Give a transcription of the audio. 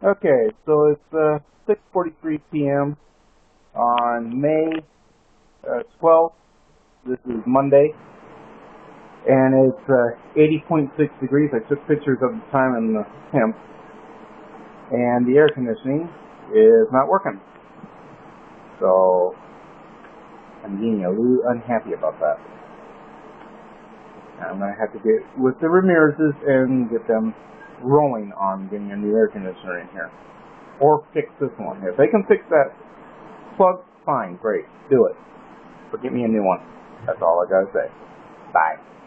Okay, so it's 6:43 p.m. on May 12th. This is Monday, and it's 80.6 degrees. I took pictures of the time and the temp, and the air conditioning is not working. So I'm getting a little unhappy about that. I'm going to have to get with the Ramirez's and get them rolling on getting a new air conditioner in here. Or fix this one. If they can fix that plug, fine, great, do it. But get me a new one. That's all I gotta say. Bye.